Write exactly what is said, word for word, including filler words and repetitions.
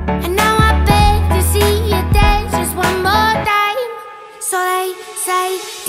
And now I beg to see you dance just one more time. So they say